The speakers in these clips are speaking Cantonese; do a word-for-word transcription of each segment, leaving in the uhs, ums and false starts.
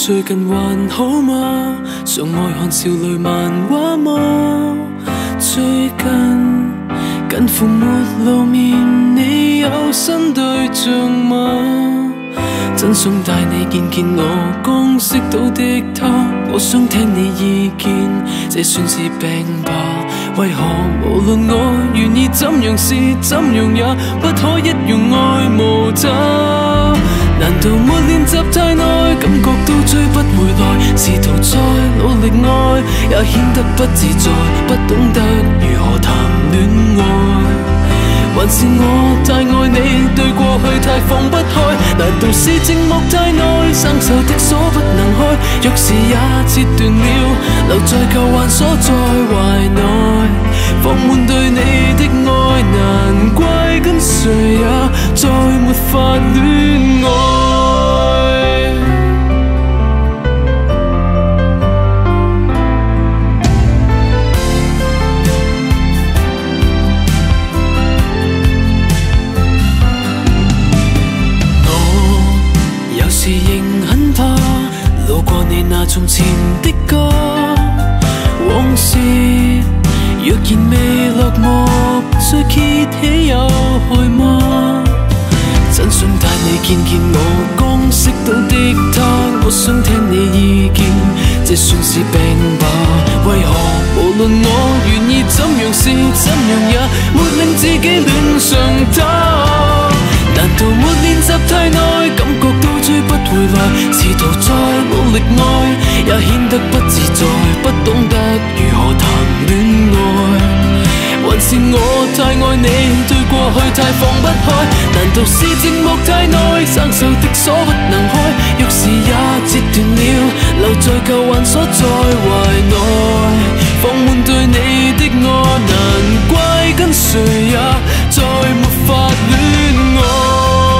最近還好嗎？常愛看少女漫畫嗎？最近近乎沒露面，你有新對象嗎？真想帶你見見我剛識到的他，我想聽你意見，這算是病吧？為何無論我願意怎樣試怎樣也不可一樣愛無他？難道沒練習太耐，感覺都追不回來？試圖再努力愛，也顯得不自在，不懂得如何談戀愛。還是我太愛你，對過去太放不開？難道是寂寞太耐，生鏽的鎖不能開？鑰匙也切斷了，留在舊患鎖在懷內，放滿對你的愛，難怪跟誰也再沒法戀愛。仍很怕路過你那從前的家，往事若然未落幕，再揭起有害嗎？真想帶你見見我剛識到的他，我想聽你意見，這算是病吧？為何無論我願意怎樣試怎樣也沒令自己戀上他？難道沒練習太耐，感覺都追不回來？試圖再努力愛，也顯得不自在，不懂得如何談戀愛。還是我太愛你，對過去太放不開？難道是寂寞太耐，生鏽的鎖不能開？鑰匙也切斷了，留在舊患鎖在懷內，放滿對你的愛，難怪跟誰也再沒法戀愛。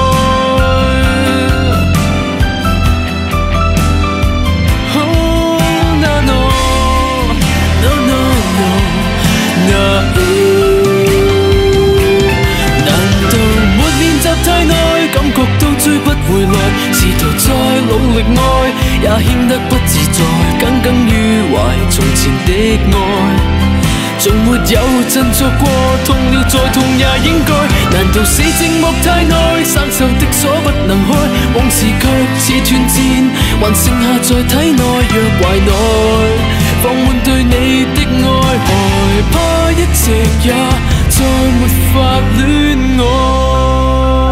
追不回來，試圖再努力愛，也顯得不自在，耿耿於懷從前的愛，從沒有振作過，痛了再痛也應該。難道是寂寞太耐，生鏽的鎖不能開？往事卻似斷箭，還剩下在體內若懷內，放滿對你的愛，害怕一直也再沒法戀愛。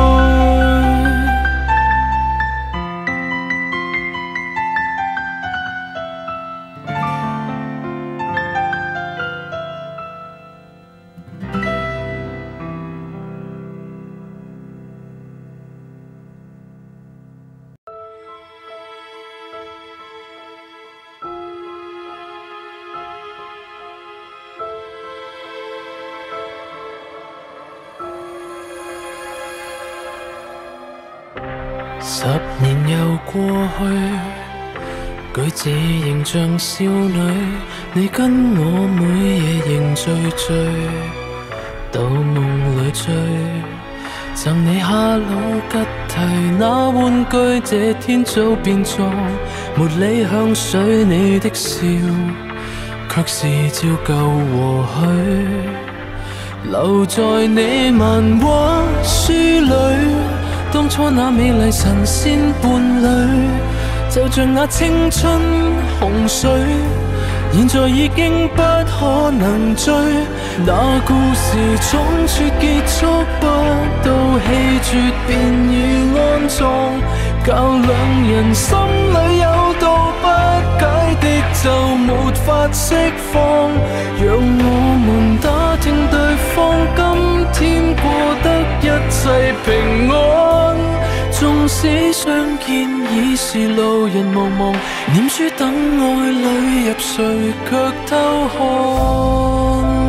十年又過去，舉止仍像少女，你跟我每夜仍醉醉，到夢裏追，贈你哈魯吉提那玩具，這天早變作茉莉香水，你的笑卻是照舊和煦，留在你漫畫書裏。當初那美麗神仙伴侶，就像那青春洪水，現在已經不可能追。那故事倉促結束，不到氣絕便已安葬，教兩人心裏有道不解的就沒法釋放。讓我們打聽對方今天過得一切平安，縱使相見已是路人茫茫，念書等愛侶入睡卻偷看。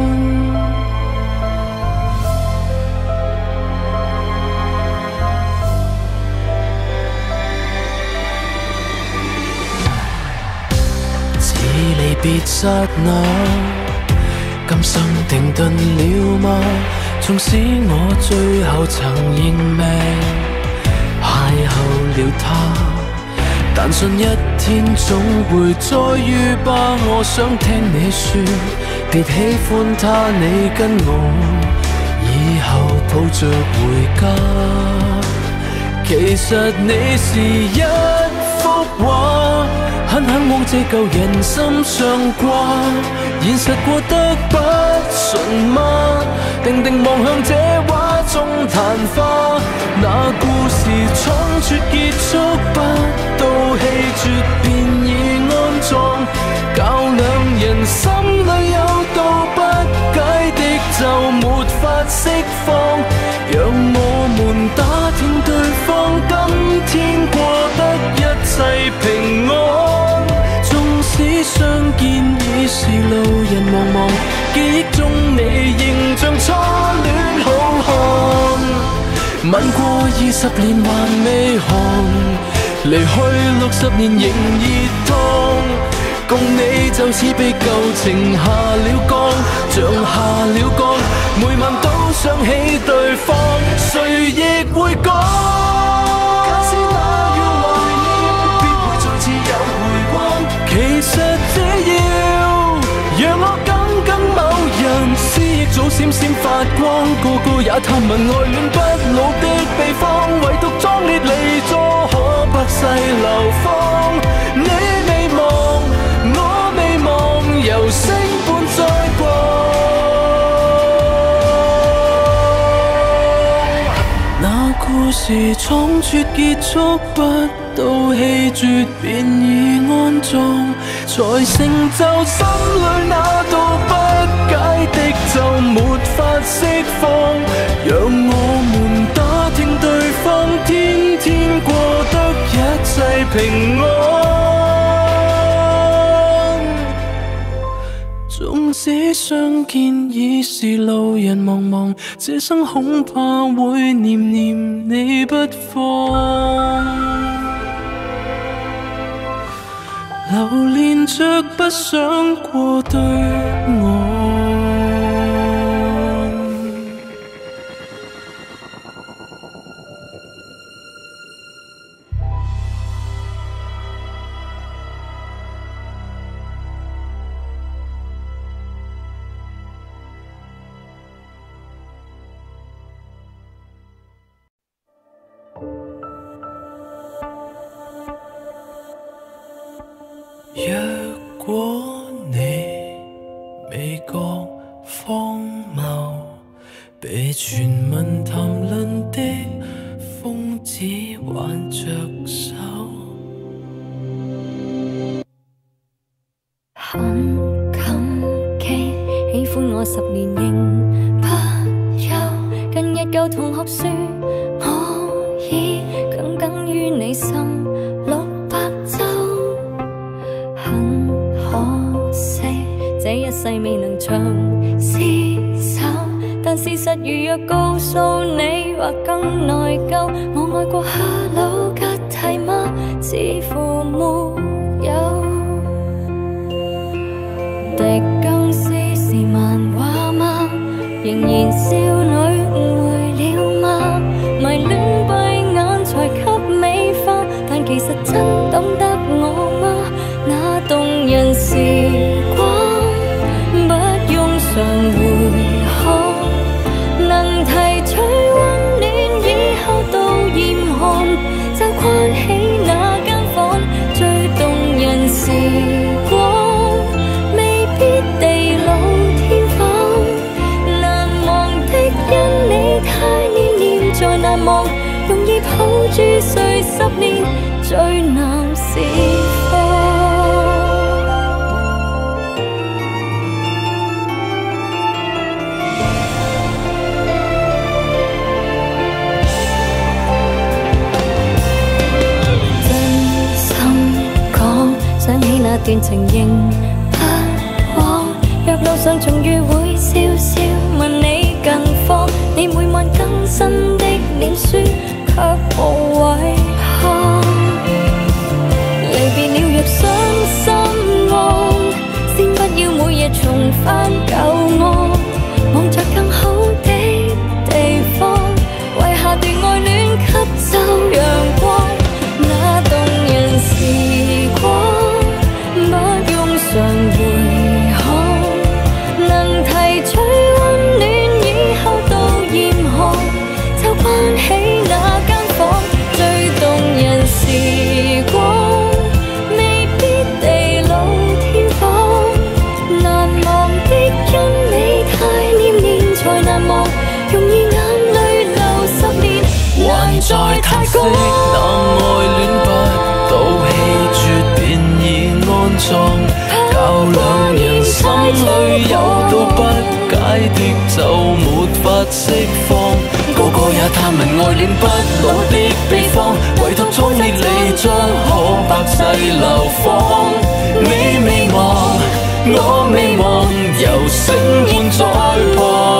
似離別剎那，今生停頓了嗎？縱使我最後曾認命，邂逅了他， 但信一天總會再遇吧。我想聽你說，別喜歡他，你跟我以後抱着回家。其實你是一幅畫，很向往這舊人心上掛。現實過得不順嗎？定定望向這畫中曇花，那故事倉促結束，不到氣絕便已安葬，教兩人心裏有道不解的就沒法釋放。讓我們打聽對方今天過得一切平安，縱使相見已是路人茫茫，記憶中你仍像初戀好漢。吻過二十年還未寒，離去六十年仍熱燙。共你就似被舊情下了降，像下了降，每晚都想起對方，誰亦會講。假使那樣懷念，必會再次有回光。其實這要讓我緊緊某人，思憶早閃閃發光，個個也探問愛戀不老的秘方，唯獨壯烈離座，可百世流芳。你未忘，我未忘，由星般再過。那故事倉促結束，不到氣絕便已安葬，才成就心裏那道不解的就沒法釋放。讓我們打聽對方天天過得一切平安。縱使相見已是路人茫茫，這生恐怕會念念你不放，留戀着不想過對我。若果你未覺荒謬，被傳聞談論的瘋子挽着手， 很感激喜歡我十年仍不休，近日舊同學說我已耿耿於你心六百週。很可惜，這一世未能長廝守，但事實如若告訴你，或更內疚。我愛過 Hello 吉蒂嗎？似乎沒有。狄更斯是漫畫嗎？仍然少女誤會了嗎？迷戀閉眼才給美化，但其實真懂得我嗎？那動人時光不用常回看，能提取溫暖以後到嚴寒，就關起那間房。最動人時光未必地老天荒，難忘的因你太念念在難忘，容易抱住睡十年最難是放。想起那段情仍不枉，若路上重遇會笑笑問你近況，你每晚更新的臉書卻無遺憾。離別了若傷心愛，先不要每夜重返舊愛，望着更好的地方，為下段愛戀吸收陽光。那動人時再嘆息，那愛戀不到氣絕便已安葬，教兩人心裏有道不解的就沒法釋放。個個也探問愛戀不老的秘方，唯獨倉頡你將可百世流芳。你未忘，我未忘，由星伴在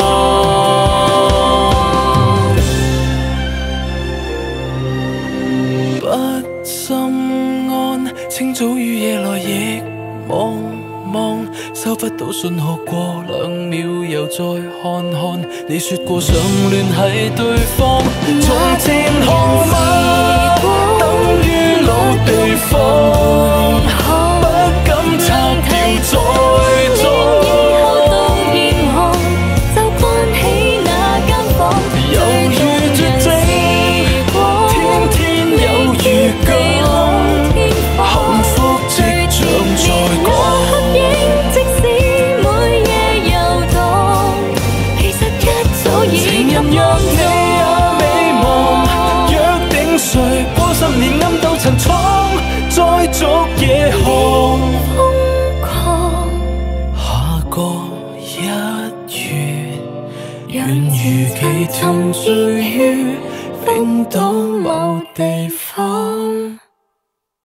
旁。不心安，清早與夜來亦茫茫，收不到信號過兩秒又再看看，你說過想聯繫對方，從前號碼等於老地方，不敢拆掉再裝。就關起那間房，猶如絕症，天天有預感，幸福即將在趕。情人若你也未忘，約定誰過十年暗鬥陳倉，再續夜航。瘋狂下個一月，讓如期沉醉於冰島某地方。